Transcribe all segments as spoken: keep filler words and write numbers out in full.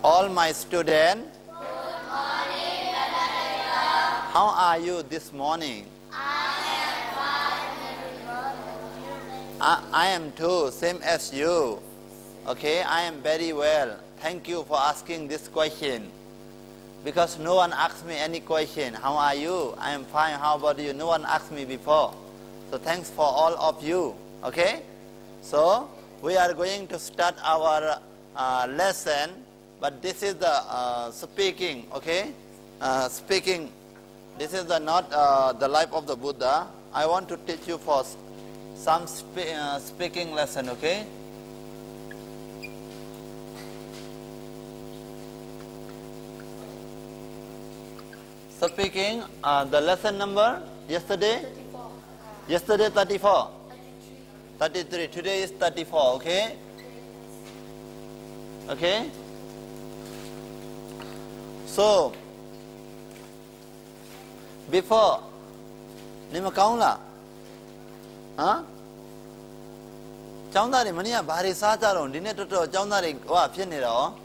all my students. Good morning, Doctor How are you this morning? I am fine. I, I am too, same as you. Okay, I am very well. Thank you for asking this question. Because no one asked me any question. How are you? I am fine. How about you? No one asked me before. So thanks for all of you. Okay? So we are going to start our uh, lesson. But this is the uh, speaking. Okay? Uh, speaking. This is the not uh, the life of the Buddha. I want to teach you for some spe uh, speaking lesson. Okay? Speaking, uh, the lesson number yesterday? thirty-four. Yesterday thirty-four? thirty-three. thirty-three. Today is thirty-four, okay? Okay? So, before, Nima kaunla? Huh? Chaundari mania bari sacharon, dineto chaundari wa pianero.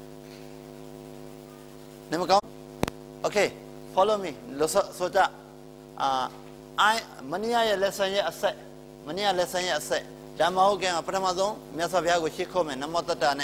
Nima kaun? Okay. Follow me. Soja. Uh, I mania lesson ye asset. Mania lesson ye asset. Dama okay a Pramazon, Mesavia with Shikome, Namotatane.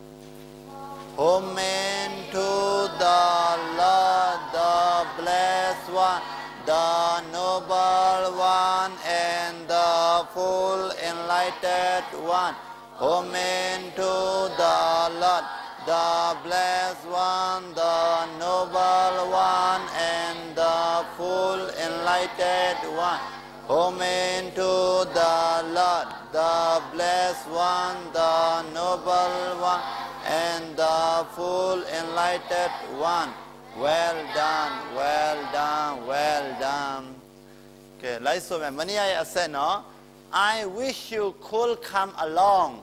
Amen to the Lord, the blessed one, the noble one, and the full enlightened one. Amen to the Lord, the blessed one, the noble one, and the full enlightened one. Amen to the Lord, the blessed one, the noble one, and the full enlightened one. Well done, well done, well done. Okay, let's go. Mania said, no, I wish you could come along.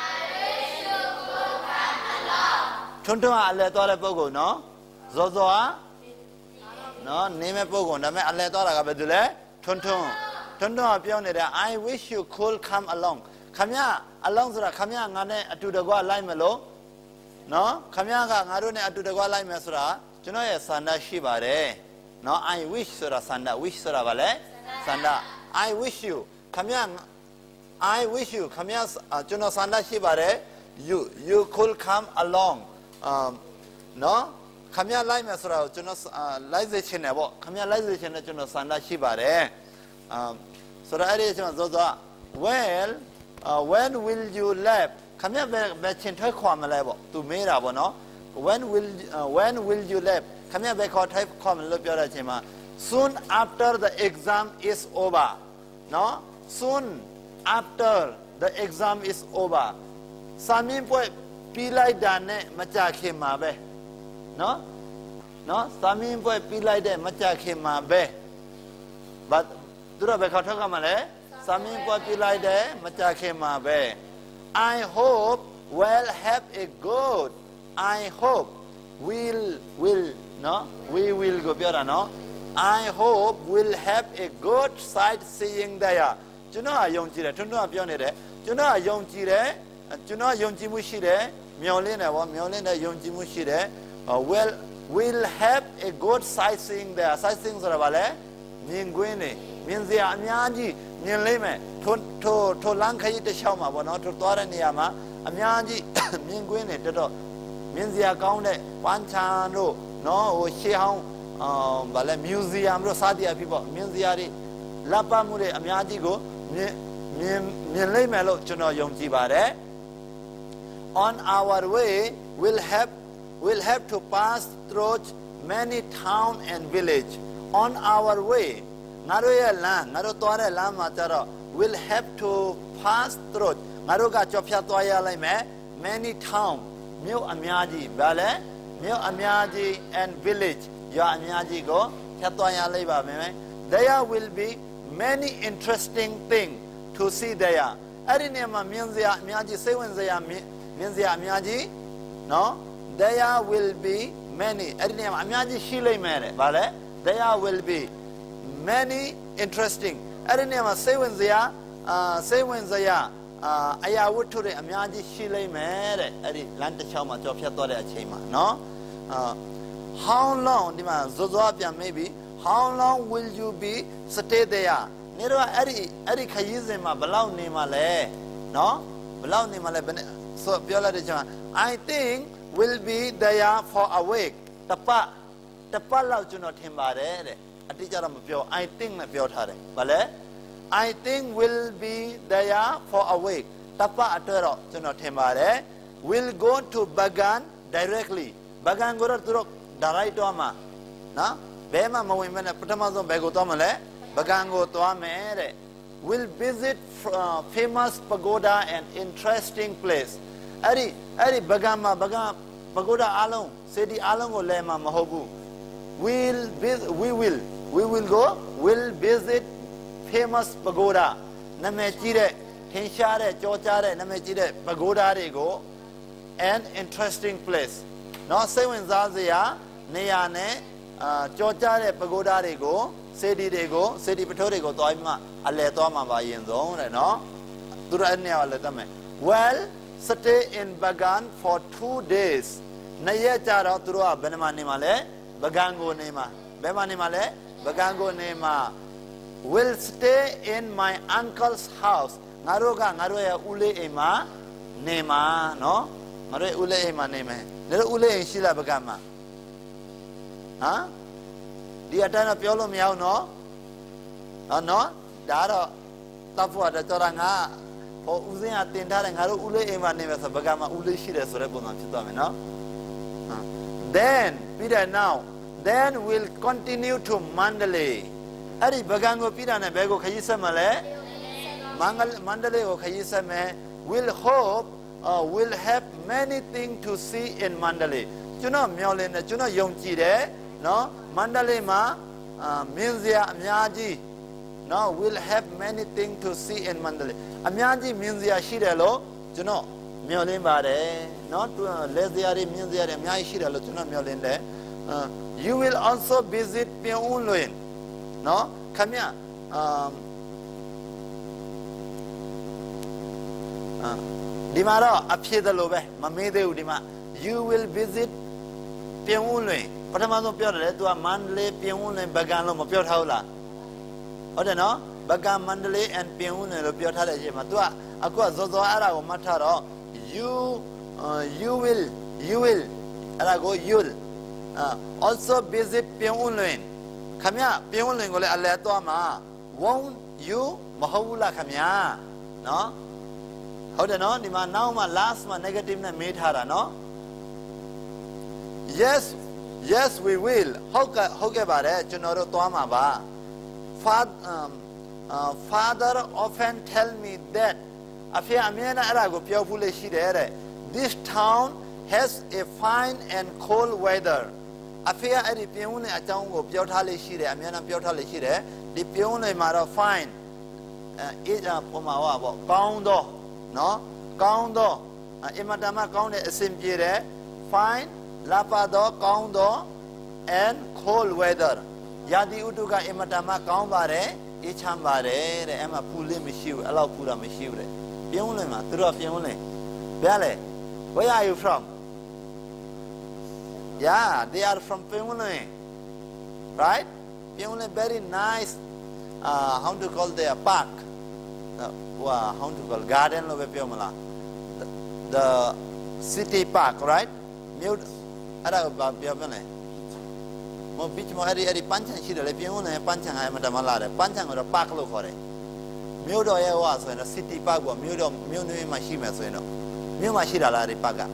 Tuntung ale toa le pogo no, zozoa, no, name pogo. Na me ale toa la kabedule. Tuntung, tuntung apion ida. I wish you could come along. Kamya along sura kamya ngane atu dagwa lai melo, no. Kamya ka ngaru ne atu dagwa lai mesura. Juno ye sanda shibare. No, I wish sura sanda. Wish sura vale. Sanda. I wish you. Kamya, I wish you. Kamya juno sanda shibare. You, you could come along. Um, no, Kamya Lai Masura, Junos Lization, Kamya Lization, Junos Sanda Shibare. Um, so the idea is, well, uh, when will you leave? Kamya Bechin Turquam level to Mira, no? When will uh, when will you leave? Kamya Becor type common Lupia. Soon after the exam is over. No? Soon after the exam is over. Samin point. Pilai dane macha khema be no no samin boy pilai de macha khema be but dura be kha thaka ma le samin boy pilai de macha khema be I hope we'll have a good I hope we'll will no we will go pya no I hope we'll have a good sightseeing there juno a yong ji de thun thun pyo ne de juno a yong ji de juno yong ji mu shi de Myolin, Myolin, Yonji Mushide, well, we'll have a good sightseeing there. Sightseeing Saravale, Minguini, Minzia, Mianji, Minlime, to to Lankai de Shama, but not to Toraniama, Amianji, Minguini, Toto, Minzia County, Panchano, no, Shihang, Bale Museum, Rosadia people, Minziari, Lapa Mure, Amiajigo, Minlime, Juno Yonji Bare. On our way, we'll have, we'll have to pass through many towns and villages. On our way, we'll have to pass through many towns, and village. There will be many interesting things to see there. No, there will be many. There will be many interesting. အရာဝတ္ထုတွေအများကြီးရှိလိမ့်မယ်တဲ့အဲ့ဒီလမ်းတစ်ချောင်းမှာကြော်ဖြတ်သွားတဲ့အချိန်မှာနော် how long ဒီမှာဇောဇောပြန်မေးပြီး how long will you be stay there နေတော့အဲ့ဒီအဲ့ဒီခရီးစဉ်မှာဘယ်လောက်နေမှာလဲနော်ဘယ်လောက်နေမှာလဲဆိုပြောလိုက်တဲ့ချိန်မှာ I think will be there for a week တပတ်တပတ်လောက်ကျွန်တော်ထင်ပါတယ်တဲ့အတိအကျတော့မပြော I think နဲ့ပြောထားတယ်ဗါလဲ I think will be there for a week တပတ်အတွက်တော့ကျွန်တော်ထင်ပါတယ် will go to Bagan directly Bagan ကိုတော့သူတို့ direct တော့မှာနော်ဘယ်မှမဝင်မနဲ့ပထမဆုံးဘယ်ကိုသွားမလဲ Bagan ကိုသွားမယ်တဲ့ will visit uh, famous pagoda and interesting place အဲ့ဒီအဲ့ဒီ Bagan မှာ Bagan pagoda အလုံးစေတီအလုံးကိုလဲမှာမဟုတ်ဘူး will we will we will go will visit famous pagoda နာမည်ကြီးတဲ့ထင်ရှားတဲ့ကြောကြားတဲ့နာမည်ကြီးတဲ့ pagoda တွေကို an interesting place နော်စိတ်ဝင်စားစရာနေရာနဲ့အာကြောကြားတဲ့ pagoda တွေကိုစေတီတွေကိုစေတီပထိုးတွေကိုတွားပြီးမှအလဲသွားမှာပါရင်ဆုံးတဲ့နော်သူတို့အဲ့နေရာလည်းတတ်မယ် well stay in Bagan for two days နှစ်ရက်ကြာတော့သူတို့ကဘယ်နှမှာနေမှာလဲ Bagan ကိုနေမှာဘယ်မှာနေမှာလဲ Bagan ကိုနေမှာ will stay in my uncle's house ငါတို့ကငါတို့ရဲ့ဦးလေးအိမ်မှာနေမှာနော်ငါတို့ဦးလေးအိမ်မှာနေမယ်နေတို့ဦးလေးအိမ်ရှိလား Bagan မှာဟမ်ဒီအတိုင်းတော့ပြောလို့မရဘူးနော်နော်နော်ဒါတော့တပ်ဖို့တော့တော်တာငါဟိုဦးစင်းကတင်ထားတယ်ငါတို့ဦးလေးအိမ်မှာနေမယ်ဆို Bagan မှာဦးလေးရှိတယ်ဆိုတဲ့ပုံစံဖြစ်သွားမယ်နော် then ပြီးတယ် now then we'll continue to Mandalay အဲ့ဒီ Bagan ကိုပြီးတာနဲ့ဘယ်ကိုခရီးဆက်မှာလဲ Mandalay ကိုခရီးဆက်မယ် we'll hope uh, we'll have many things to see in Mandalay ကျွန်တော်မျှော်လင့်တယ်ကျွန်တော်ယုံကြည်တယ်နော် Mandalay မှာမြင်စရာအများကြီးနော် we'll have many things to see in Mandalay အများကြီးမြင်စရာရှိတယ်လို့ကျွန်တော်မျှော်လင့်ပါတယ်နော်လဲစရာတွေမြင်စရာတွေအများကြီးရှိတယ်လို့ကျွန်တော်မျှော်လင့်တယ် you will also visit ပြင်ဦးလွင်နော်ခင်ဗျအာဒီမှာတော့အဖြစ်တယ်လို့ပဲမမေးသေးဘူးဒီမှာ you will visit ပြင်ဦးလွင်ပထမဆုံးပြောတယ်လေ तू ကမန္တလေးပြင်ဦးလွင် Bagan လို့မပြောထားဘူးလားဟုတ်တယ်နော် Bagan မန္တလေး and ပြင်ဦးလွင်လို့ပြောထားတဲ့အချိန်မှာ तू ကအခုကဇောဇောအဲ့ဒါကိုမှတ်ထားတော့ you uh, you will you will အဲ့ဒါကို you'll uh, also visit ပြင်ဦးလွင်ခင်ဗျပြင်ဦးလွင်ကိုလည်းအလဲသွားမှာ won't you မဟုတ်ဘူးလားခင်ဗျနော်ဟုတ်တယ်နော်ဒီမှာနောက်မှ last မှာ negative နဲ့မေးထားတာနော် yes yes we will ဟုတ်ကဲ့ဟုတ်ကဲ့ပါတယ်ကျွန်တော်တို့သွားမှာပါ father um, uh, father often tell me that အဖေအမြဲတမ်းအဲ့ဒါကိုပြောဖူးလို့ရှိတယ်တဲ့ this town has a fine and cold weather အဖေကအဲ့ဒီပြင်ဦးနဲ့အကြောင်းကိုပြောထားလို့ရှိတယ်အမြဲတမ်းပြောထားလို့ရှိတယ်ဒီပြင်ဦးနဲ့မှာတော့ fine အဲအပေါ်မှာဟောပေါ့ကောင်းတော့နော်ကောင်းတော့အမတမကောင်းတဲ့အစဉ်ပြေတယ် fine လာပါတော့ကောင်းတော့ and cold weather ရာသီဥတုကအမတမကောင်းပါတယ်အေးချမ်းပါတယ်တဲ့အဲ့မှာပူလေးမရှိဘူးအဲ့လောက်ပူတာမရှိဘူးတဲ့ပြင်ဦးလွင်မှာသူတို့ပြင်ဦးလွင်ဘယ်လဲ where are you from yeah they are from ပြင်ဦးလွင် right ပြင်ဦးလွင် very nice uh, how to call their park uh, wow, how to call garden လို့ပဲပြောမလား the, the city park right မြို့အဲ့ဒါဘာပြောမလဲမဘီချမအဲ့ဒီအဲ့ဒီပန်းချန်ရှိတယ်လေပြင်ဦးနဲ့ပန်းချန်အဲ့မှာတမလာတယ်ပန်းချန်ကတော့ park လို့ခေါ်တယ်မြို့တော်ရဲ့ဟောဆိုရင်တော့ city park ပေါ့မြို့တော်မြို့နွေးမှာရှိမယ်ဆိုရင်တော့မြို့မှာရှိတာလားဒီ park ကဟမ်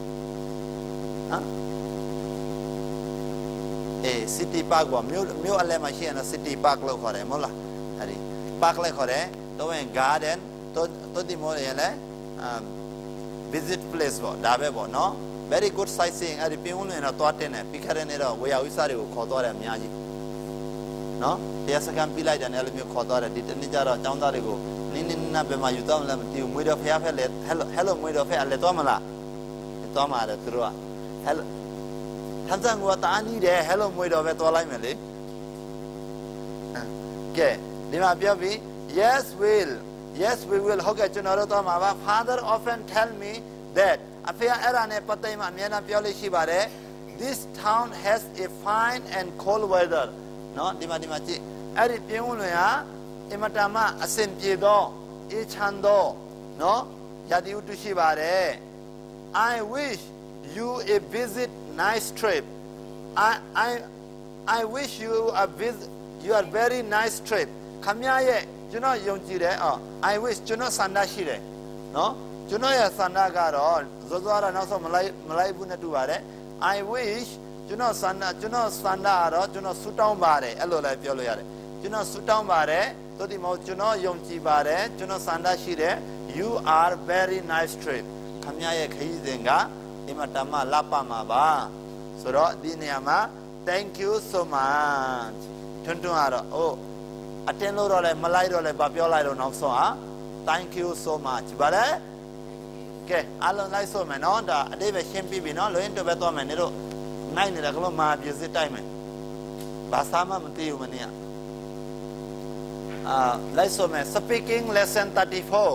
အေး city park ပေါ့မြို့မြို့အလဲမှာရှိရင်တော့ city park လို့ခေါ်တယ်မဟုတ်လားအဲ့ဒီ park လည်းခေါ်တယ်တော့ဝင် garden တော့တော့ဒီမို့ရင်လဲ visit place ပေါ့ဒါပဲပေါ့နော်very good sightseeing အဲ့ဒီပြင်ဦးလွင်တော့တွားတင်တယ်ပြီးခါတဲ့နေ့တော့ဝေယဝိစားတွေကိုခေါ်သွားတယ်အများကြီးနော်တရားစခန်းပြလိုက်တယ်အဲ့လိုမျိုးခေါ်သွားတယ်ဒီတနေ့ကျတော့ចောင်းသားတွေကိုနင်းနင်းနားပဲမှာယူတော့မလားမသိဘူးမွေးတော့ဖျားဖက်လေ hello hello မွေးတော့ဖက်အလဲသွားမလားသွားမှာတယ်သူတို့က hello ထမ်းစံကတားနီးတယ် hello မွေးတော့ပဲသွားလိုက်မယ်လေကဲဒီမှာပြောပြီး yes will Yes we will ဟုတ်ကဲ့ကျွန်တော်တို့သွားမှာပါ Father often tell me that အဖေကအဲ့ဒါနဲ့ပတ်သက်မှအများနဲ့ပြောလို့ရှိပါတယ် This town has a fine and cold weather နော်ဒီမှာဒီမှာကြည့်အဲ့ဒီပြင်းဝင်လွင်ဟာအင်မတန်မှအဆင်ပြေသောအေးချမ်းသောနော်ရာသီဥတုရှိပါတယ် I wish you a visit nice trip I I I wish you a visit you are very nice trip ခမရဲ့ကျွန်တော်ယုံကြည်တယ်အော် I wish ကျွန်တော်ဆန္ဒရှိတယ်နော်ကျွန်တော်ရဲ့ဆန္ဒကတော့ဇောဇောရနောက်ဆုံးမလိုက်မလိုက်ဘူးနဲ့တူပါတယ် I wish ကျွန်တော်ဆန္ဒကျွန်တော်ဆန္ဒကတော့ကျွန်တော်ဆူတောင်းပါတယ်အဲ့လိုလည်းပြောလို့ရတယ်ကျွန်တော်ဆူတောင်းပါတယ်သို့ဒီမဟုတ်ကျွန်တော်ယုံကြည်ပါတယ်ကျွန်တော်ဆန္ဒရှိတယ် You are very nice trip ခမရဲ့ခရီးစဉ်ကအင်မတန်မှလှပမှာပါဆိုတော့ဒီနေရာမှာ Thank you so much ထွန်းထွန်းကတော့အိုးအတင်းလို့တော့လည်းမလိုက်တော့လည်းဗာပြောလိုက်တော့နောက်ဆုံးဟာ Thank you so much ဗါလဲကဲအလုံးလိုက်ဆိုမယ်နော်ဒါအတိတ်ပဲရှင်းပြပြီနော်လွင်တော့ပဲသွားမယ်နေတော့နိုင်နေတာကလို့မာပြစစ်တိုက်မယ်ဘာသာမှမသိဘူးမနေ့ကအာလိုက်ဆိုမယ် Speaking lesson thirty-four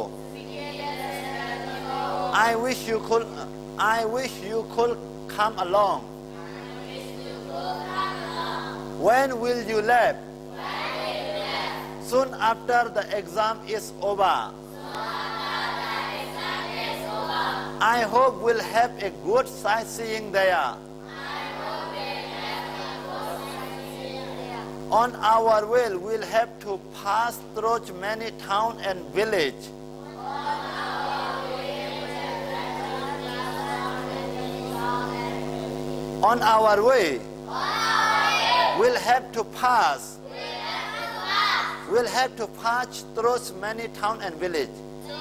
I wish you could I wish you could come along When will you leave Soon after the exam is over I hope we'll have a good sightseeing there On our way we'll have to pass through many towns and villages On our way we'll have to pass We'll have to pass through many towns and villages.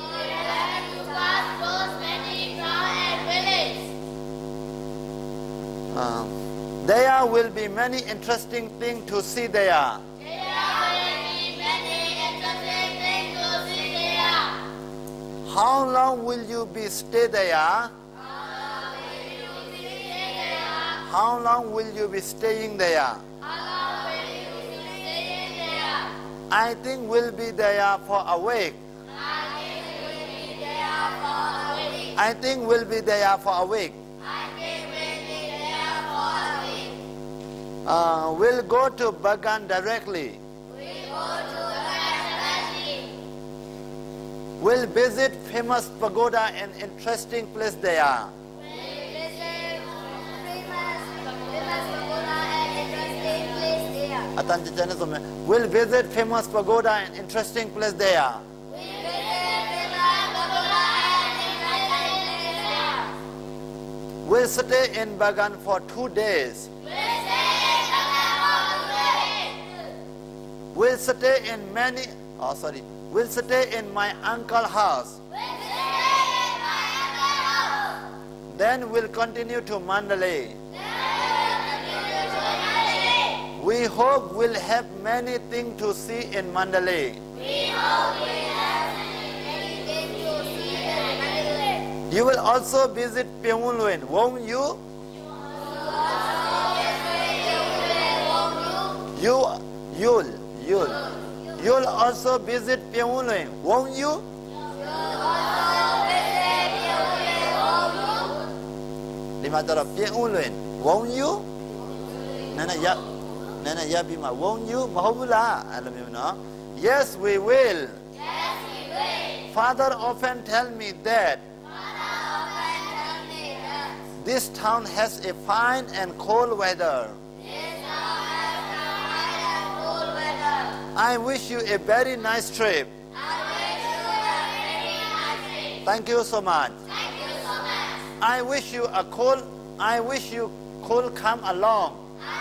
Um, there will be many interesting things to see there. How long will you be stay there? How long will you be staying there? I think we'll be there for a week. I think we'll be there for a week. Uh, we'll go to Bagan directly. We'll visit famous pagoda and interesting place there. We'll visit famous pagoda and interesting place there. We'll stay in Bagan for two days. We'll stay in many. Oh, sorry. We'll stay in my uncle's house. Then we'll continue to Mandalay. We hope we'll have many things to see in Mandalay. We hope we have many things to see in Mandalay. You will also visit Pyongyang, won't you? You, you'll, you'll, you'll also visit Pyongyang, won't you? Limatara Pyongyang, won't you? Nana ya. Nana yabima won't you mahobula alamino Yes we will Yes we will Father often tell me that Father often tell me that This town has a fine and cold weather This town has a fine and cold weather I wish you a very nice trip I wish you a very nice trip Thank you so much Thank you so much I wish you a cold I wish you could come along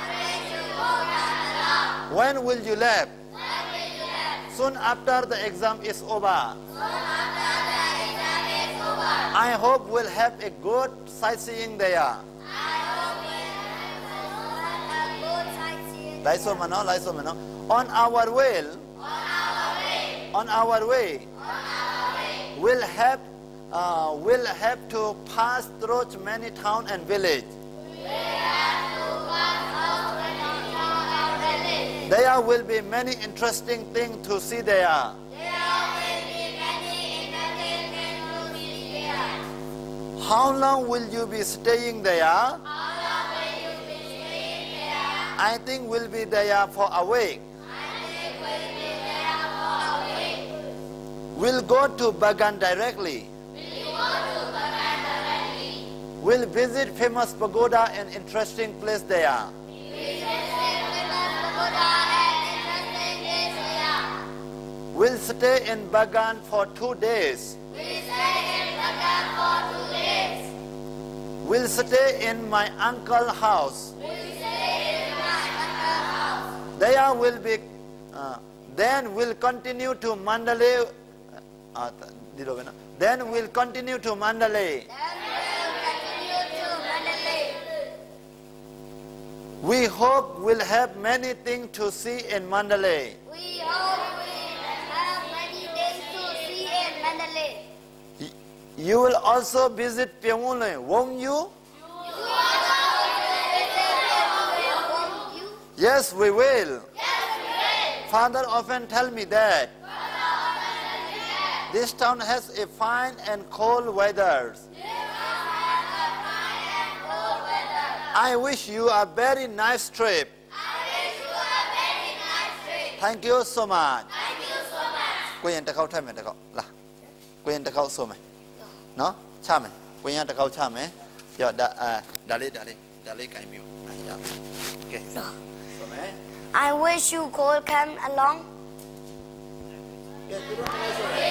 When will you leave? When will you leave? Soon after the exam is over. Soon after the exam is over. I hope we'll have a good sightseeing there. I hope we have a good sightseeing. Lai so mano, lai so mano. On our way, On our way. on our way, On our way. we'll have uh, we'll have to pass through many towns and villages. We have to pass through many towns and villages. There will be many interesting things to see there. There will be many How long will you be staying there? How long will you be staying there? I think we'll be there for a week. I think we'll be there for a week. We'll go to Bagan directly. We'll go to Bagan directly. We'll visit famous pagoda and interesting place there. We visit famous pagoda and interesting place there. We'll stay in Bagan for two days. We stay in Bagan for two days. We'll stay in my uncle's house. We stay in my uncle's house. There will be, uh, then we'll continue to Mandalay. Uh, then we'll continue to Mandalay. Then we'll continue to Mandalay. We hope we'll have many things to see in Mandalay. We hope we have many things to see in Mandalay. Y- You will also visit Pyongyang, won't you? You also visit Pyongyang, won't you? Yes, we will. Yes, we will. Father often tell me that. Father often tell me that. This town has a fine and cold weather. This town has a fine and cold weather. I wish you a very nice trip. I wish you a very nice trip. Thank you so much. Thank you so much. ကိုရင်တစ်ခေါက်ထပ်မယ်တစ်ခေါက်လာကိုရင်တစ်ခေါက်ဆိုမယ်နော်ချမယ်ကိုရင်တစ်ခေါက်ချမယ်ပြတော့ဒါအာဒါလေးဒါလေးဒါလေးကင်ပြီးအာရကဲဆိုမယ် I wish you could come along. ကဲသူတို့လည်းဆိုတယ်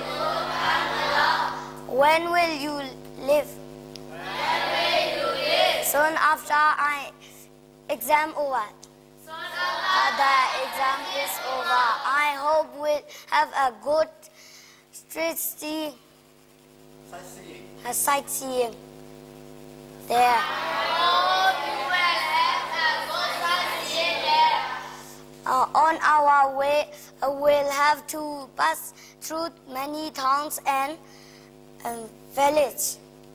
When will you live? When will you live? Soon after I exam over. Soon after the exam is over. I hope we'll have a good street see, ဆိုက်စီ a sightseeing there. I hope you will have a good sightseeing there. Uh, on our way, uh, we'll have to pass through many towns and um, villages.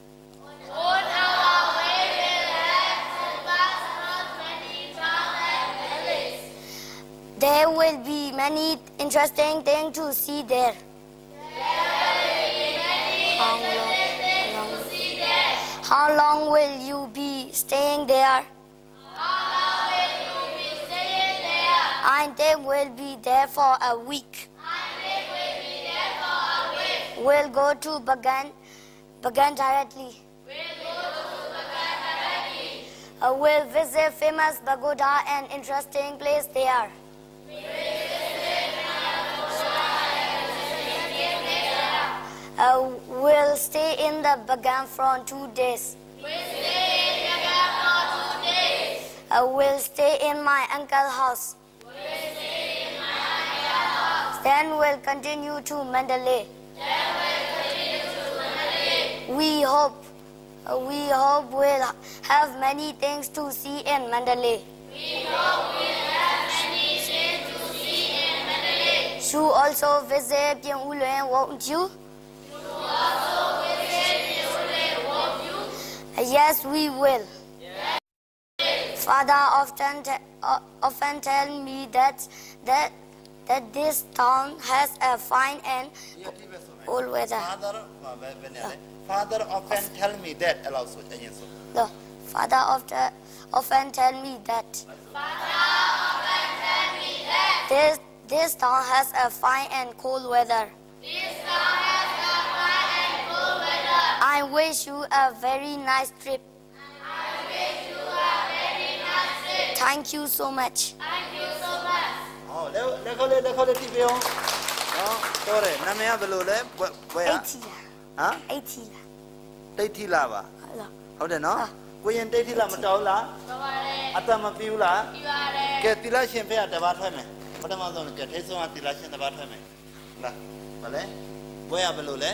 On our way, we'll have to pass through many towns and villages. There will be many interesting things to see there. There will be many interesting things to see there. How long will you be staying there? How long will you be staying there? I think we'll be there for a week. I think we'll be there for a week. We'll go to Bagan, Bagan directly. We'll go to Bagan directly. Uh, we'll visit famous pagoda and interesting place there. We will visit famous pagoda and interesting place there. Uh, we'll stay in the Bagan for two days. We'll stay in Bagan for two days. Uh, we'll stay in my uncle's house. We'll stay in my uncle's house. Then we'll continue to Mandalay. Then we'll continue to Mandalay. We hope, uh, we hope we'll have many things to see in Mandalay. We hope we'll have many things to see in Mandalay. You also visit Pyongyang, won't you? You also visit Pyongyang, won't you? Uh, Yes, we will. Father often te- uh, often tell me that that that this town has a fine and ဒီအတိပဲဆိုမယ် cold weather. Father ဘာပဲပဲနဲ့လေ Father often tell me that အဲ့လောက်ဆိုအရင်ဆို The father often often tell me that this this town has a fine and cold weather. This town has a fine and cold weather. I wish you a very nice trip. I wish you a very nice trip. Thank you so much. Thank you so much. ဟောလက်လက်ခေါက်လေးလက်ခေါက်လေးတိပြောင်းနော်တော်တယ်နာမည်ကဘယ်လိုလဲဘယ်ဘယ်ဟာ eighty ဟမ် eighty တိတ်ထီလာပါလားဟုတ်တယ်နော်ကိုရင်တိတ်ထီလာမတော်ဘူးလားတော်ပါတယ်အတမပြူလားပြပါတယ်ကဲတိလရှင်ဖေကတပါးထွက်မယ်ပထမဆုံးကထိဆုံးကတိလရှင်တပါးထွက်မယ်လားမလဲဘွဲရဘယ်လိုလဲ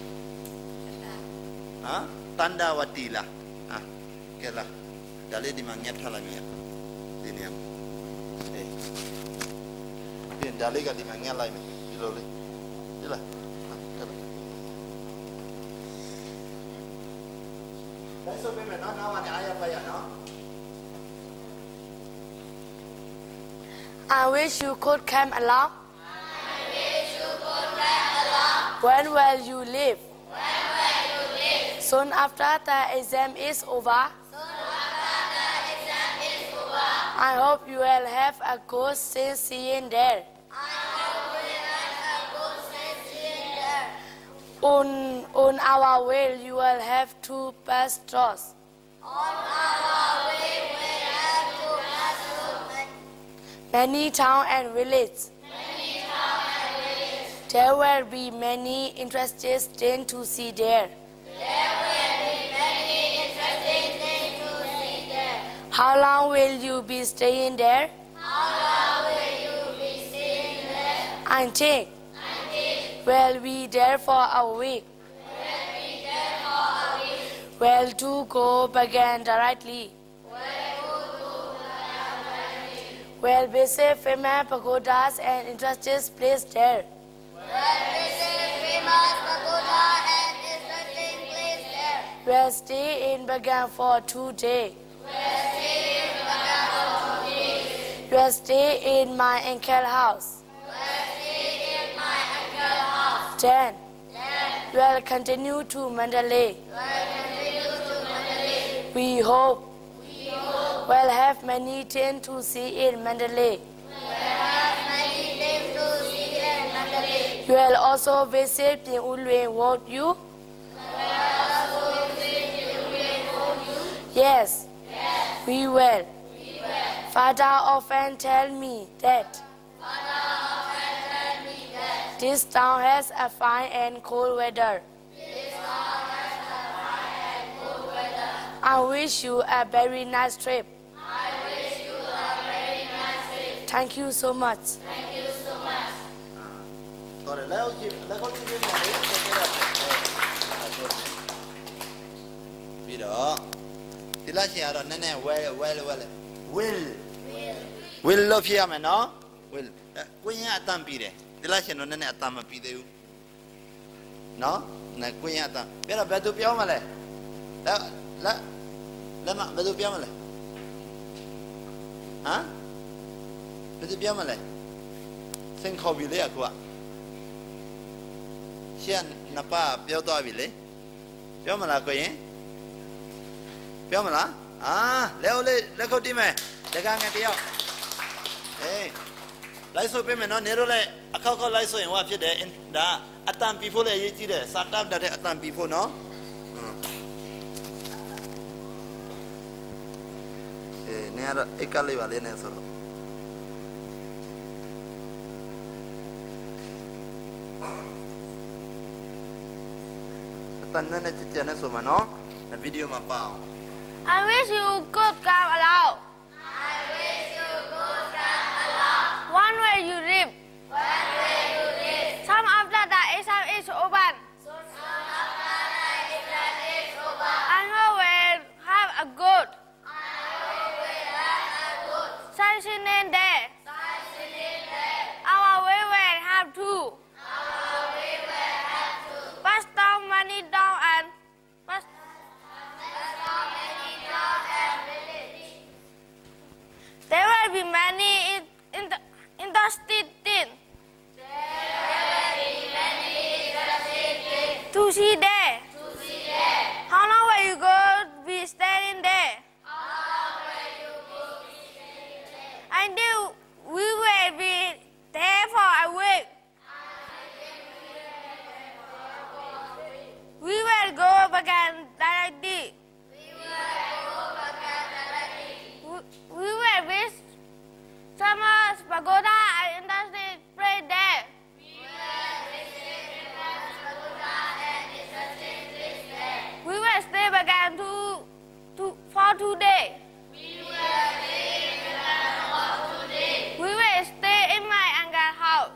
ဟမ်တန္တဝတီလားဟာကဲလားဒါလေးဒီမှာညက်ထားလိုက်မယ်ဒီနေရာအေးပြင်ဒါလေးကဒီမှာညက်လိုက်မယ်ဒီလိုလေးဒီလားကဲလားဒါဆိုပေမဲ့နော်နောက်ကနေအားရပါရနော် I wish you could come along. I wish you could come along. When will you live? When will you live? Soon after the exam is over, I hope you will have a good session there. On, on our way, you will have to pass straws. Many towns and villages. There will be many interesting things to see there. How long will you be staying there? I think we'll be there for a week. Well, to go begin directly. We'll visit famous pagodas and interesting places there. We'll stay in Bagan for two days. We'll stay in my uncle's house. Then, we'll continue to Mandalay. We hope we'll have many things to see in Mandalay. You will also visit the Ulwe, won't you? Yes, we will. Father often tells me that this town has a fine and cold weather. I wish you a very nice trip. Thank you so much. Will Will love you, man, no? Will. When you are done, Peter. The last year, no, no, no, Peter. No? No, when you are done. Better better be on my La, la, lama, better be on my Huh? Better be on my Think how we lay a qua. She and Napa, Piotr Ville. Piamala, Queen. Piamala? Ah, Leo, let go, Dime. The gang at the out. Hey, Lyso payment on Nerole, a cocoa Lyso and what you there in the Atam people, you did it, sat up that Atam people, no? Near a caliber in a sort of. A video my power. I wish you could come along. One way you live. Some after the exam is open. I hope we'll have a good sunshine day. Our way will have to pass down money down and pass there will be many in, in the interesting things to see there. How long will you go be staying there? Until we will be there for a week. We will go again directly. We will visit some pagoda and interesting place there. We will stay again to, to, for two days. We will stay in my uncle's house.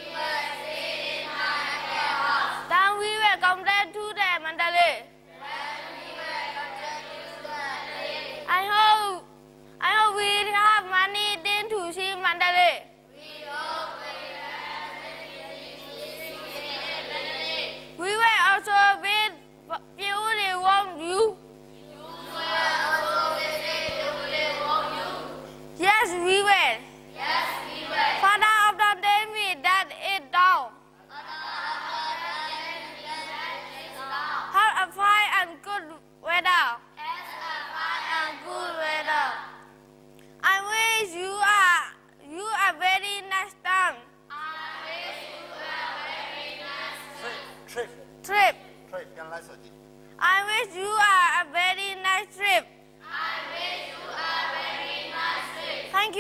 Then we will come there to the Mandalay. I hope, I hope we have money then to see Mandalay. We will also visit Beauty, won't you? We will also visit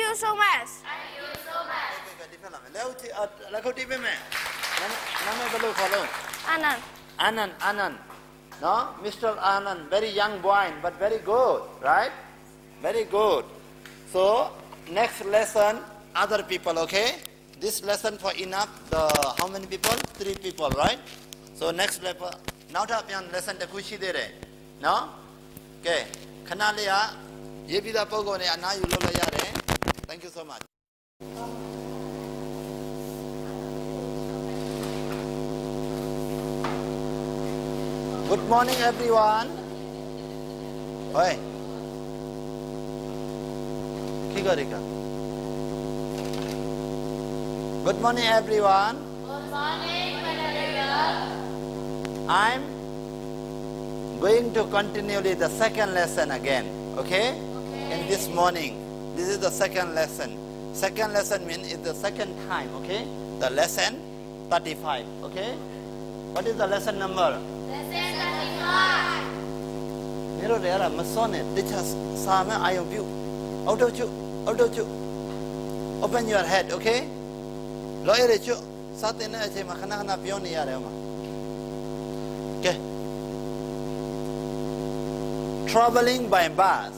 you so much. Thank you so much. Let's go deep, man. Anand. Anand, Anand. No, Mister Anand, very young boy, but very good, right? Very good. So, next lesson, other people, okay? This lesson for enough, the how many people? Three people, right? So, next level. Now, lesson the kushi there. No? Okay. Kanalia, Yebida Pogo, Ana, you lola yare. Thank you so much. Good morning, everyone. Oi. Kigarika. Good morning, everyone. Good morning, Madam. I'm going to continue the second lesson again, okay? Okay. In this morning. This is the second lesson. Second lesson means it's the second time, okay? The lesson thirty-five, okay? What is the lesson number? Lesson thirty-five. Miro rera masone dichas same ayo view. Out of you, out of you. Open your head, okay? Lawyer chu satin na che makana kana pion ni yare ma. Okay. Traveling by bus.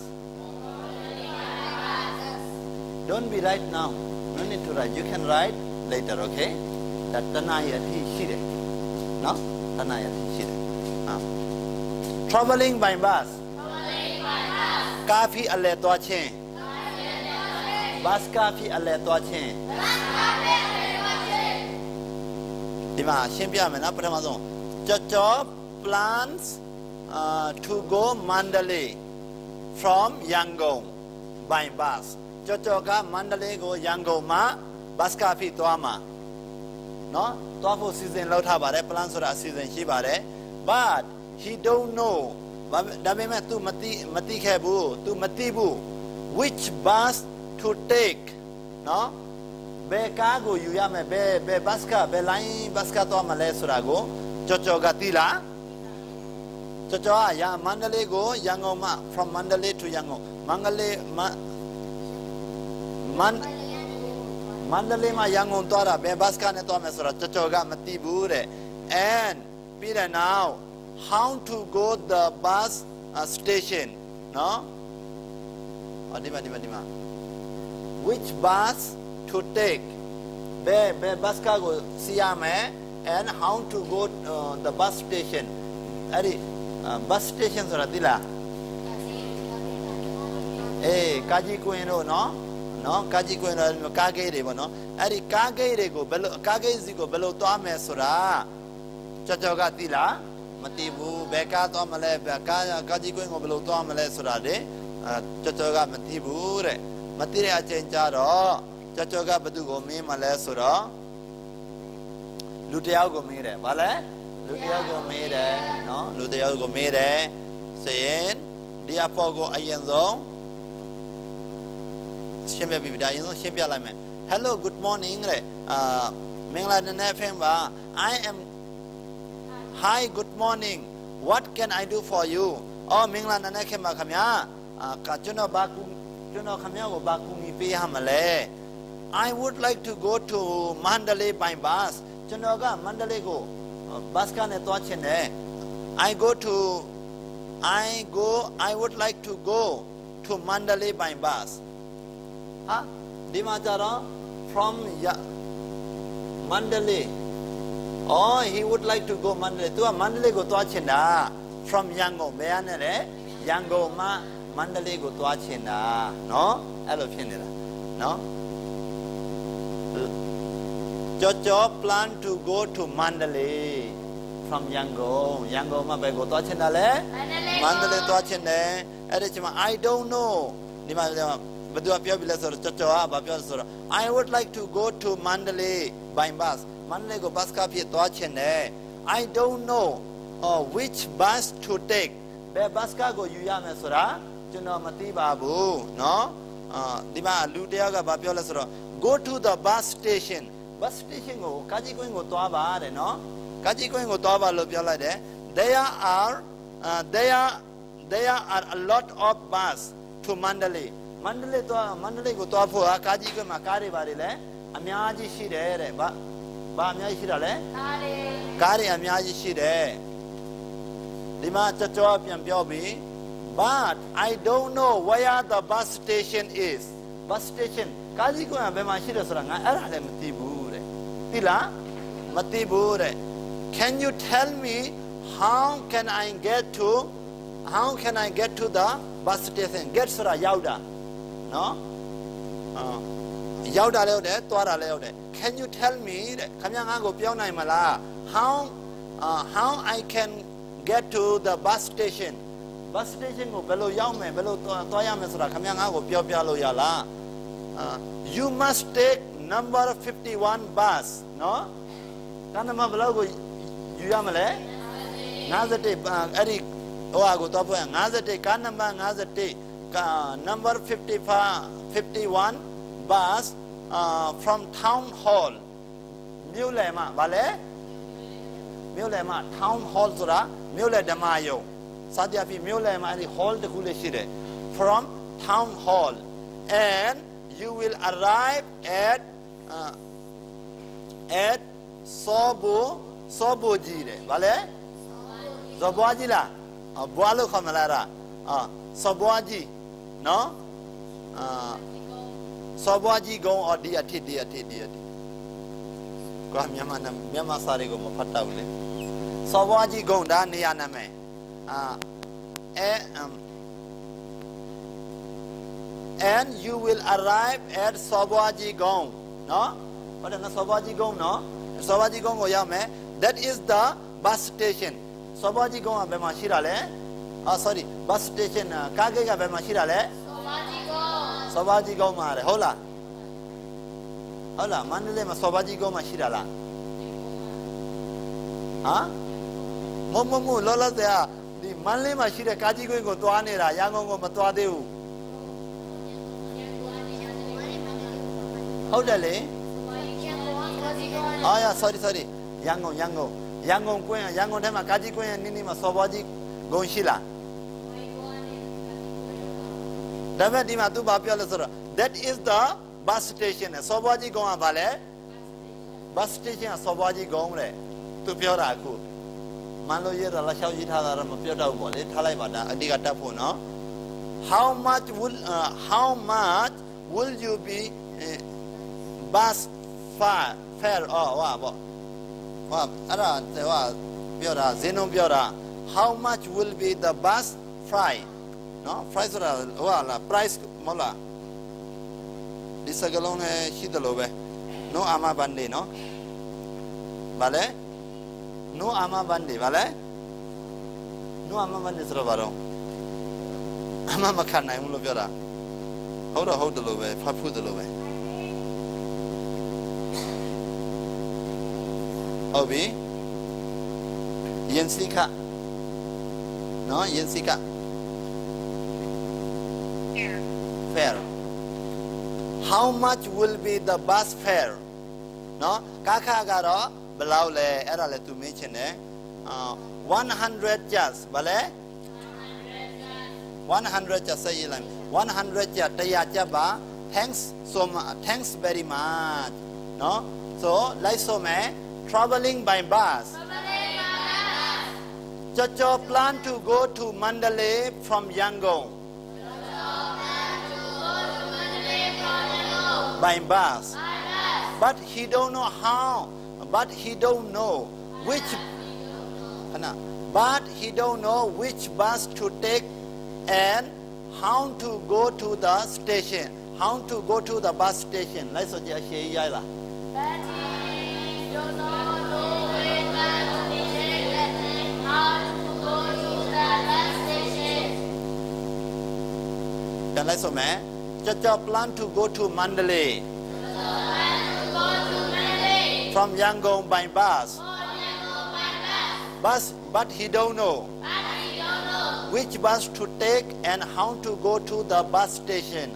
Don't be right now. No need to write. You can write later, okay? That tanayati shire. No? Tanayati shire. Ah. Traveling by bus. Traveling by bus. Kafi alle toa chen. Bus kafi alle toa chen. Dima, shimpya me na prema zon. Chacho plans uh, to go Mandalay from Yangon by bus. Chacho ka Mandalay go Yangon ma bus kafi toa ma. No? Toa po season lau tha bare plan sura season shi bare. But he don't know. Dame me tu mati mati khe bu, tu mati bu. Which bus to take? No? Be ka go yu ya me be be bus ka be line bus ka to ma le sura go chocho ga ti la. Chocho a ya Mandalay go Yangon ma from Mandalay to Yangon. Mandalay ma Man Mandalay ma Yangon to ra be bus ka ne to me sura chocho ga mati bu de. And be now how to go the bus uh, station, no? Adima, adima, adima. Which bus to take? Be, be bus ka go siyame and how to go uh, the bus station. Ari uh, bus station sora dila. Eh, kaji ko eno no, no kaji ko eno kage re bo no. Ari kage re go belo kage zi go belo to ame sora. Chacho ga dila. Mati bu beka to male beka kaji ko ngo belo to male sura de chacho ga mati bu re mati re a chen cha ro chacho ga badu ko me male sura lu tayaw ko me de ba le lu tayaw ko me de no lu tayaw ko me de so yin di a pho ko ayen song shin pya bi da ayen song shin pya lai me hello good morning re ah mingla ne ne phin ba I am Hi, good morning. What can I do for you? Oh, Mingla nane ke ma khamya. Ka chuno ba ku chuno khamya ko ba ku mi pe ha male. I would like to go to Mandalay by bus. Chuno ga Mandalay ko bus ka ne twa chin ne. I go to I go I would like to go to Mandalay by bus. Ha? Di ma charo from ya, Mandalay. Oh, he would like to go Mandalay. Tu Mandalay go toa chinda from Yangon. Be ane le Yangon ma Mandalay go toa chinda. No? Alo phine la. No? Chocho plan to go to Mandalay from Yangon. Yangon ma be go toa chinda le? Mandalay toa chinda. Ere chima I don't know. Di ma badu apya bila sor chocho a ba pya sor. I would like to go to Mandalay by bus. Mandalay go bus ka phi twa chin ne. I don't know uh, which bus to take. Be bus ka go yu ya me sora chuno mati ba bu no. Uh, di ma lu taya ga ba pyo la sor go to the bus station. Bus station go kaji koin go twa ba de no. Kaji koin go twa ba lo pyo lai de. There are uh, there there are a lot of bus to Mandalay. Mandalay to Mandalay go to for a kaji go makari varile, Amiaji shide, ba Bamia shidale, Kari Amiaji shide. Lima Chachoap and Biobi, but I don't know where the bus station is. Bus station, Kaji go and Bemashida Saranga, Arale Matibure. Tila Matibure. Can you tell me how can I get to how can I get to the bus station? Get Sura Yauda. No? Yauda Leode, Tora Leode. Can you tell me Kamyango Piona Mala how uh, how I can get to the bus station? Bus station go below Yaume, below Toyamesra, Kamyango Pio Pialo Yala. You must take number fifty-one bus. No? Kanama Belogo Yamale? Nazate Eric Oago Topo and Nazate Kanama Nazate number fifty-five, fifty-one bus uh, from town hall. Mulema, Vale? Mulema, town hall Sura, Mule de Mayo. Sadiapi Mulema and hall the Kuleshide. From town hall. And you will arrive at uh, at Sobo Sobo Jire. Vale? Soboajila. Boalo Kamalara. Soboaji. No? Soboaji go or diati diati diati. Yamana Yamasari go Patavle. Soboaji go down Nianame. And you will arrive at Soboaji Gong. No? What is Soboaji Gong? No? Soboaji Gong Oyame. That is the bus station. Soboaji Gong Bemashirale. Oh, sorry, bus station. Kagega Bemashirale. Sobaji go mare, hola. Hola, Mandalay ma Sobaji go mashirala. Huh? Momo Lola there, the Mandalay mashira Kaji go to Anera, Yango Matuadeu. How dale? Oh, yeah, sorry, sorry. Yango, Yango. Yango Queen, Yango Tema Kaji Queen, Ninima Sobaji go Shila. That is the bus station. Sobaji go vale. Bus station Sobaji go to Pioraku. Malo Yera Lasha Yitala Piota Bole, Talabada, Adigata Puno. How much will uh, how much will you be uh, bus fare fare or what? Ara Piora, Zeno Piora. How much will be the bus fare? No, price or wala price mola. Disagalone shidalobe. No ama bandi, no? Vale? No ama bandi, vale? No ama bandi srovaro. Ama makana imulo biora. Hold a hold the lobe, papu the lobe. Obi Yensika. No, Yensika. Fare. How much will be the bus fare? No? Kaka garo belaule era le to mention eh. One hundred jars, vale? One hundred jars say ilam. One hundred jars taya jaba. Thanks so much. Thanks very much. No? So like so me traveling by bus. Chacho plan to go to Mandalay from Yangon. By bus. But he don't know how. But he don't know which. But he don't know which bus to take and how to go to the station. How to go to the bus station. Let's say Yaila. But he don't know which bus to take and how to go to the bus station. Then let's say Chacha plan to go to Mandalay. From Yangon by bus. Bus, but he don't know which bus to take and how to go to the bus station.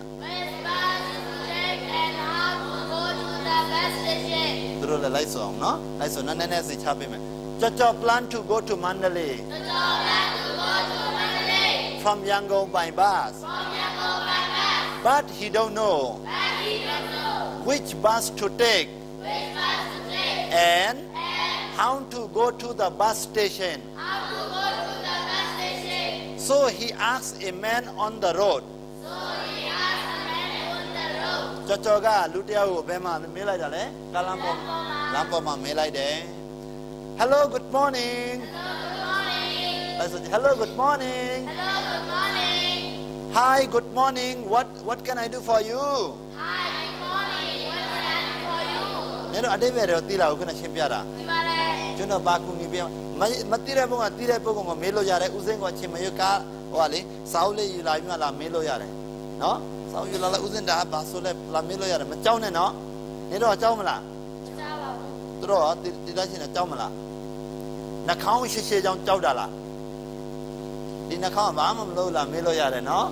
Through the lights on, no? Lights on, and as it's happy. Chacha plan to go to Mandalay. From Yangon by bus. But he don't know, but he don't know which bus to take which bus to take and and how to go to the bus station. how to go to the bus station. So he asked a man on the road. So he asked the man on the road. ကြော်ကြော်ကလူတစ်ယောက်ကိုဘယ်မှာမေးလိုက်တာလဲကားလမ်းပေါ်လမ်းပေါ်မှာမေးလိုက်တယ် Hello good morning Hello, good morning. I said hello good morning Hello, good morning. Hi good morning what what can I do for you Hi, good morning. What can I do for you? နေတော့အတိတ်ပဲတော့တီးလာကိုခုနရှင်းပြတာဒီပါလေကျွန်တော်ဘာကူညီပြမမတီးတဲ့ဘုံကတီးတဲ့ပုံကမေးလို့ရတယ်ဥစဉ်ကချင်းမရွတ်ကဟိုကလေစာအုပ်လေးယူလာပြီးမှလာမေးလို့ရတယ်နော်စာအုပ်ယူလာလိုက်ဥစဉ်ဒါဘာဆိုလဲလာမေးလို့ရတယ်မကြောက်နဲ့နော်နေတော့ကြောက်မလားကြားပါဘူးသူတို့တီးတီးသားချင်းနဲ့ကြောက်မလားနှာခေါင်းရှည်ရှည်ကြောင်ကြောက်တာလားဒီနှာခေါင်းဘာမှမလုပ်လားမေးလို့ရတယ်နော်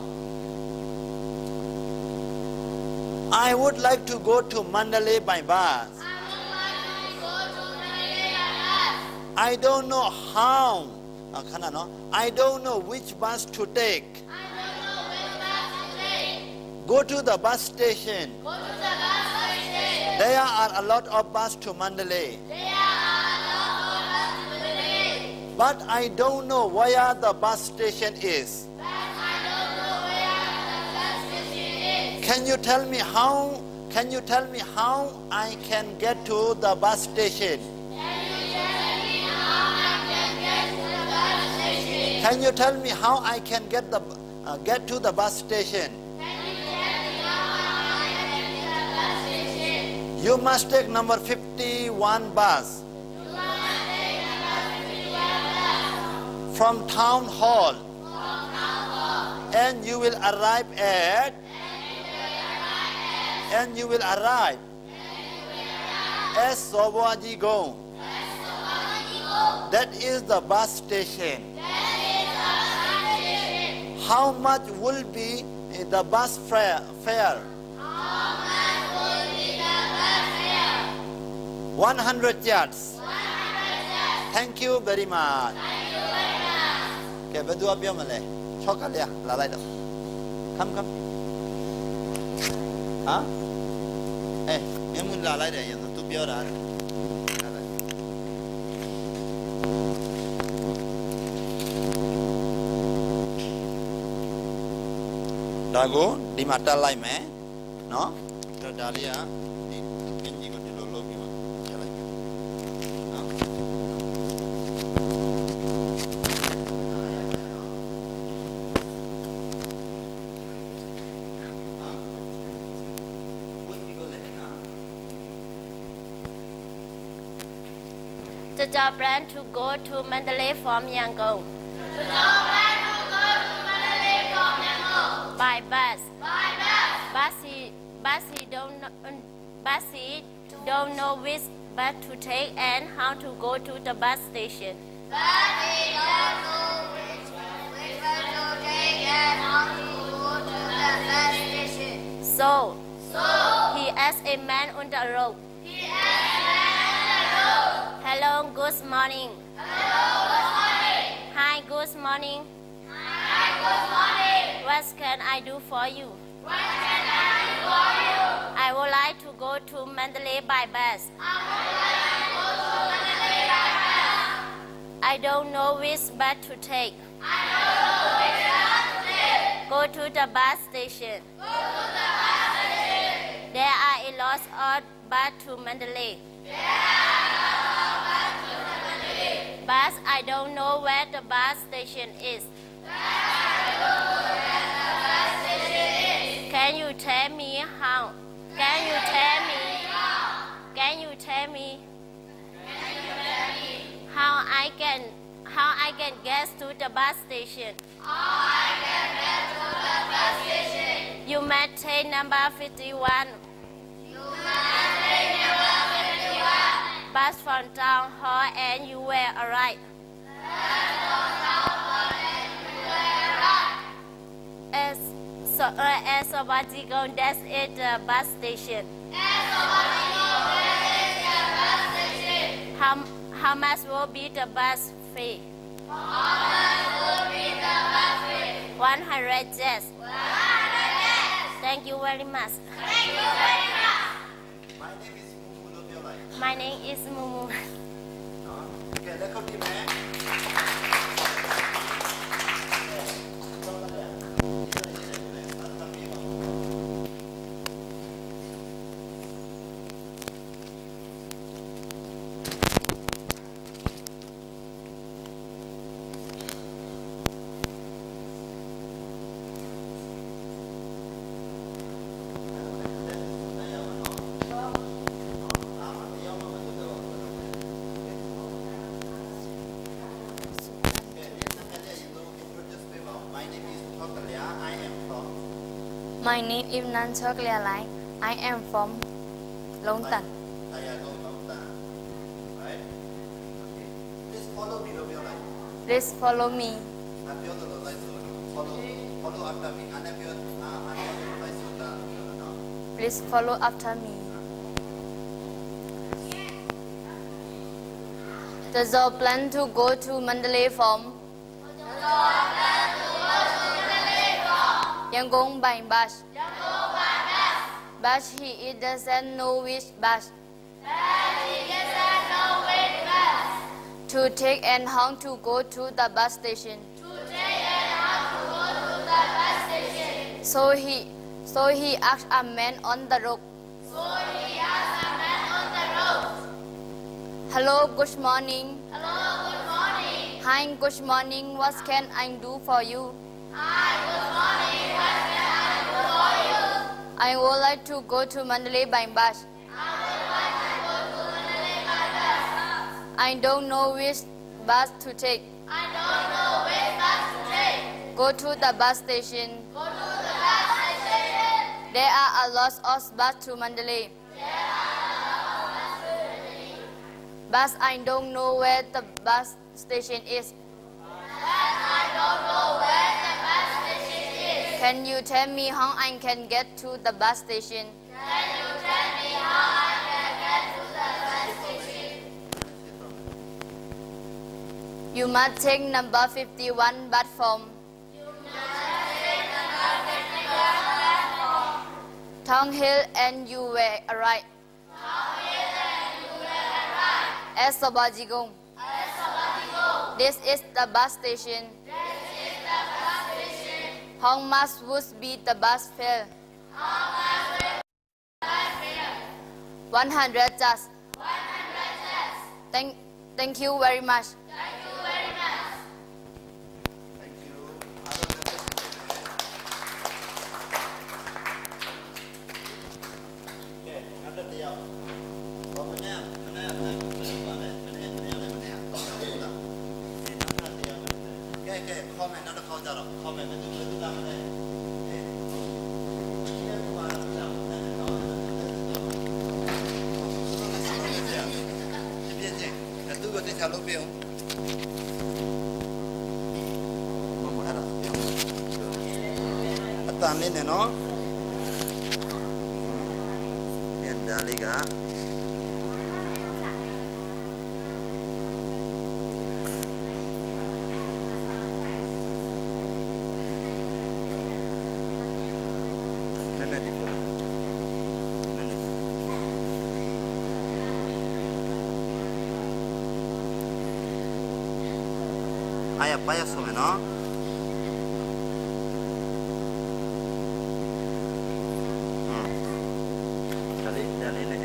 I would like to go to Mandalay by bus I would like to go to Mandalay by bus. I don't know how အခဏနော် I don't know which bus to take I don't know which bus to take. Go to the bus station Go to the bus station. There are a lot of bus to Mandalay There are a lot of bus to Mandalay. But I don't know where the bus station is But I don't know where the bus station is. Can you tell me how Can you tell me how I can get to the bus station Can you tell me how I can get to the bus station? Can you tell me how I can get the uh, get to the bus station Can you tell me how I can get to the bus station? You must take number fifty-one bus You must take the bus fifty-one bus from town hall from town hall. and you will arrive at and you will arrive at Sobaji Gong. That is the bus station. How much will be the bus fare? fare? one hundred yards. Thank you very much. ကဲဘယ်သူကပြောမလဲ၆ကလေးလာလိုက်တော့ Come come ဟာအေးမင်းမလာလိုက်တယ်ရင်သူပြောတာလာလိုက်ဒါကိုဒီမှာတက်လိုက်မယ်နော်ဒါလေးကဒီပင်ကြီးကိုဒီလိုလုပ်ပြီးတော့ချက်လိုက်မယ်နော် The job plan to go to Mandalay from Yangon. The job plan to go to Mandalay from Yangon. By bus. By bus. Bussy, bussy don't know, bussy don't know which bus to take and how to go to the bus station. Bussy don't know which, which bus to take and how to go to the bus station. So, so he asked a man on the road. He asked a man on the road. Hello, good morning. Hello, good morning. Hi, good morning. Hi, good morning. What can I do for you? What can I do for you? I would like to go to Mandalay by bus. I would like to go to Mandalay by bus. I don't know which bus to take. I don't know which bus to take. Go to the bus station. Go to the bus station. There are a lot of bus to Mandalay. There are a lot of bus to Mandalay. Bus, I don't know where the bus station is. Bus, I don't know where the bus station is. Can you tell me how? Can you tell me how? Can you tell me? Can you tell me how I can how I can get to the bus station? How I can get to the bus station? You must take number fifty-one. You must take number fifty-one. Bus from town hall and you will arrive. Bus from town hall and you will arrive. As so uh, as Sobajigo, that's it the bus station. As Sobajigo, that is the bus station. How how much will be the bus fee? How much will be the bus fee? One hundred yes. One hundred yes. Thank you very much. My name is Mumu လို့ပြောလိုက် My name is Mumu. နော်ကဲလက်ခုပ်ပြမယ် My name is Nan Choklia Lai. I am from Long Tan. Please follow me လို့ပြောလိုက် Please follow me. ငါပြောသလိုလိုက်ဆို follow follow after me ငါနဲ့ပြောအာငါပြောသလိုလိုက်ဆိုတာနော် Please follow after me. The Zor plan to go to Mandalay from Yangon by bus. But he doesn't know which bus to take and how to go to the bus station. So he so he asked a man on the road. Hello, good morning. Hello, good morning. Hi, good morning. What can I do for you? Hi, good morning. What can I do for you? I would like to go to Mandalay by bus. I would like to go to Mandalay by bus. I don't know which bus to take. I don't know which bus to take. Go to the bus station. Go to the bus station. There are a lot of bus to Mandalay. There are a lot of bus to Mandalay. But I don't know where the bus station is. But I don't know where the bus station is. Can you tell me how I can get to the bus station? Can you tell me how I can get to the bus station? You must take number fifty-one platform. You must take number fifty-one platform. Thong Hill and you will arrive Thong Hill and you will arrive at Sobajigong. at Sawadikong. This is the bus station. This is the bus station. How much would be the bus fare? How much will the bus fare? one hundred just. one hundred cents. Thank, thank you very much. Thank you very much. Thank you ကဲနောက်တစ်ယောက်ဘာမလဲမလဲမလဲဘာလဲမလဲမလဲမလဲဟုတ်လားဒီနောက်တစ်ယောက်ကဲကဲ comment နောက်တစ်ခေါက်ကြတော့ comment မတူဘူးလားမလဲအဲဒီကဘာလဲကြောက်တယ်နော်ဒီပြည့်ချင်းတူကိုတင်ချလုပ်ပြအောင်မမအဲ့ဒါအတန်လေးနဲ့နော်ပြန်ဒါလေးကနည်းနည်းဒီပေါ်နည်းနည်းအာရပါရဆိုမယ်နော်ဒါလေးဒါလေးနဲ့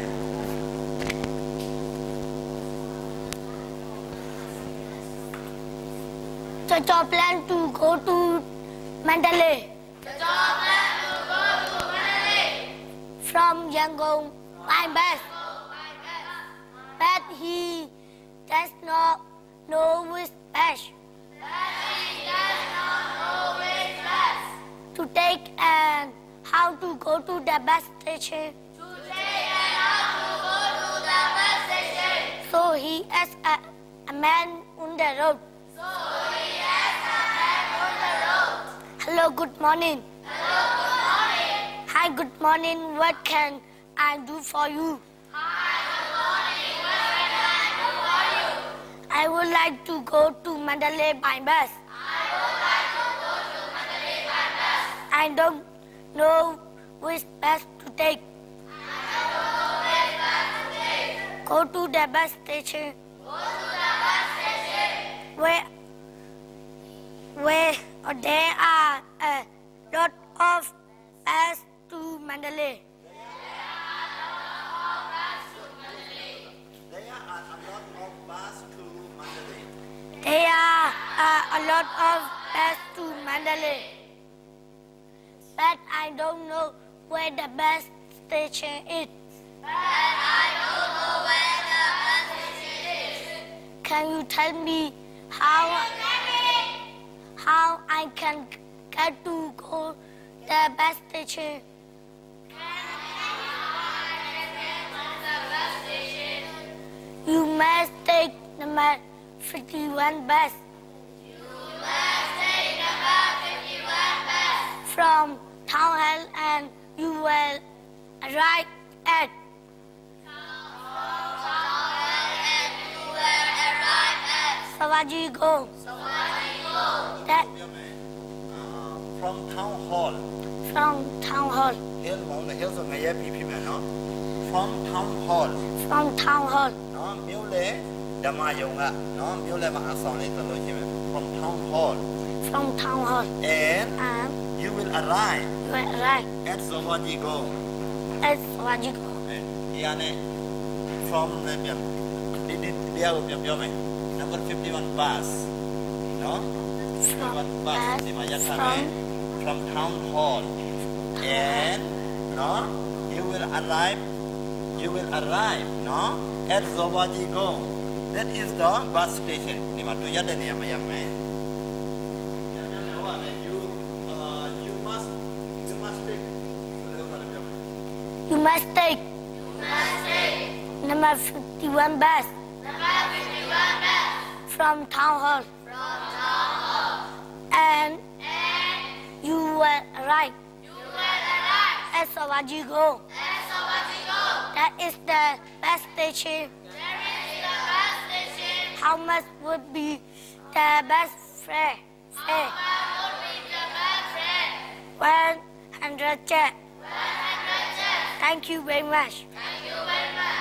The job plan to go to Mandalay. The job plan to go to Mandalay. From Yangon by bus. But he does not know which bus But he does not know which bus to take and how to go to the bus station. to take and how to go to the bus station. So he asked a, a man on the road. So he asked a man on the road. Hello, good morning. Hello, good morning. Hi, good morning. What can I do for you? Hi, good morning. What can I do for you? I would like to go to Mandalay by bus. I would like to go to Mandalay by bus. I don't know which bus to take. Go to the bus station. Where, where there are a lot of buses to Mandalay. There are a lot of bus to Mandalay. There are uh, a lot of buses to Mandalay. But I don't know where the bus station is. But I don't know where the bus station is. Can you tell me how, how I can get to go the bus station? You must take number fifty-one bus. You must take number fifty-one bus. From Town Hall and you will arrive at. From Town Hall and you will arrive at. Sawaji go. Sawaji go. That. Uh, from Town Hall. From Town Hall. Hill Mount Hill ဆိုငရဲပြီဖြစ်မယ်နော် From Town Hall. From Town Hall. နော်မြို့လေဓမ္မယုံကနော်မြို့လေမှာအဆောင်လေးဆိုလို့ရှိရင် From Town Hall. From Town Hall. And And you will arrive you will arrive at Sawaji Go. at Sawaji go. ဒီကနေ from နဲ့ပြန်ဒီဒီတရားကိုပြန်ပြောမယ် number fifty-one bus နော် fifty-one bus ဒီမှာရပ်ထားမယ် from Town Hall and နော် you will arrive you will arrive နော် at Sawaji Go. That is the bus station ဒီမှာတွေ့ရတဲ့နေရာမှာရပ်မယ် you uh, you must you must take You must take. Number fifty-one bus. Number fifty-one bus. From Town Hall. From Town Hall. And, and you will arrive. You will arrive. At Sawaji Go. At Sawaji Go. That is the bus station. That is the bus station. How much would be the bus fare? How much would be the bus fare? One hundred jet. One hundred jet. Thank you very much. Thank you very much.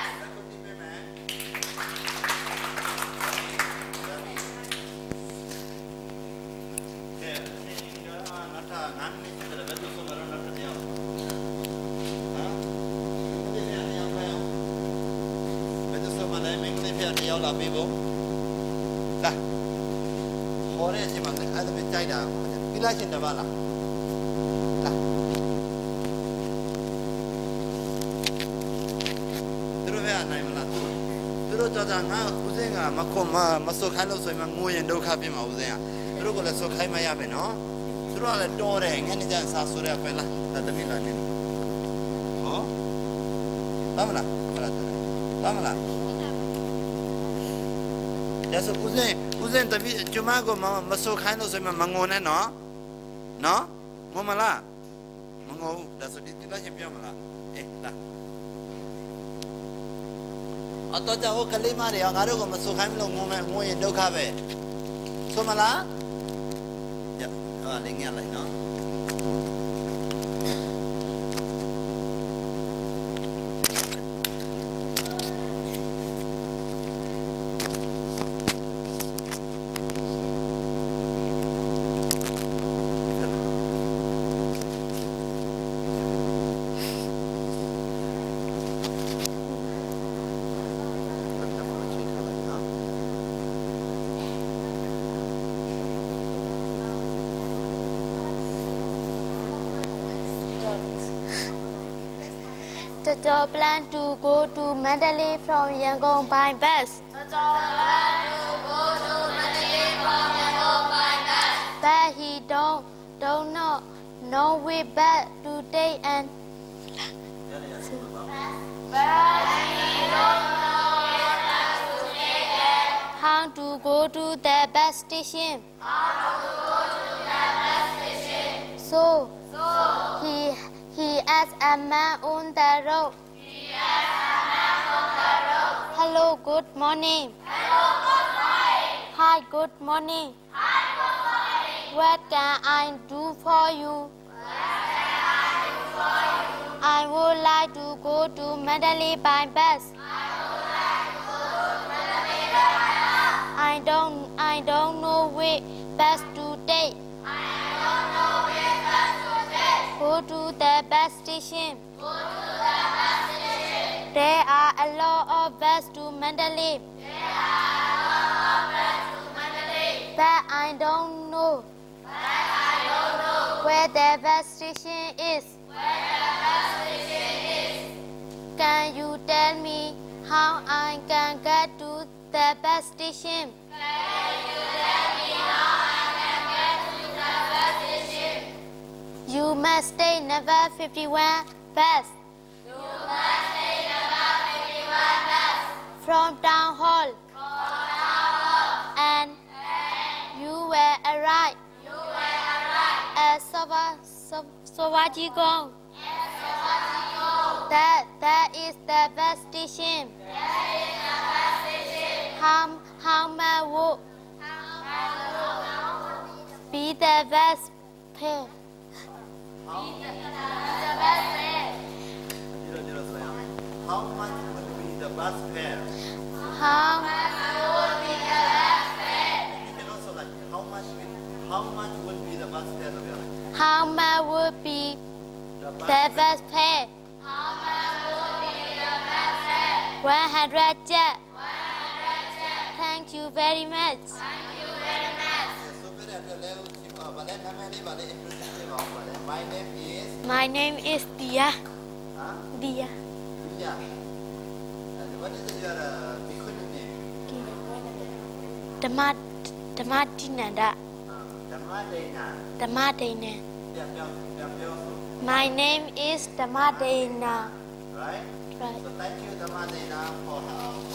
mà không mà mà số khai lâu rồi mà ngồi yên đâu khác bên màu gì à, rồi còn là số khai mà ya bên nó, rồi là đồ đấy, nghe này chẳng sao số đấy phải là là tầm là nên, hả? Tama là, tama là, giờ số cú gì, cú gì tầm vì chúng mà có mà mà số khai lâu rồi mà mà ngồi này nó, nó, ngồi mà là, mà ngồi, giờ số đi đi là hiệp nhau mà là, ê, là. ở tôi cho cái lý mà để ở ngã đâu có mà số khai mình ngồi ngồi đâu khác về số mà lá dạ à để nghe lại nó The job plan to go to Mandalay from Yangon by bus. The job plan to go to Mandalay from Yangon by bus. But he don't don't know know way back today and. But he don't know way back today and. How to go to the bus station. How to go to the bus station. So. So. He. He asked a man on the road. He asked a man on the road. Hello, good morning. Hello, good morning. Hi, good morning. Hi, good morning. What can I do for you? What can I do for you? go to Mandalay by bus. I don't I don't know which bus to take. Go to the bus station. There are a lot of buses to Mandalay. But I don't know where the bus station is. Can you tell me how I can get to the bus station? You must stay number fifty-one bus. From town hall. And you will arrive at Sova, Sov, Sovajigong. That, that is the bus station. How, how much would be the bus fare? How much would be the bus fare? How, How much how much would be the bus fare? how much would be the bus fare? one hundred jet. Thank you very much. My name is My name is Dia. huh? Dia. Yeah. What is your uh, Bhikkhuni name? Dhamma Dhammadinanda. Dhammadena. Dhammadena. Yeah, yeah, yeah, yeah. My name is Dhammadena. Right? Right. So thank you, Dhammadena, for uh,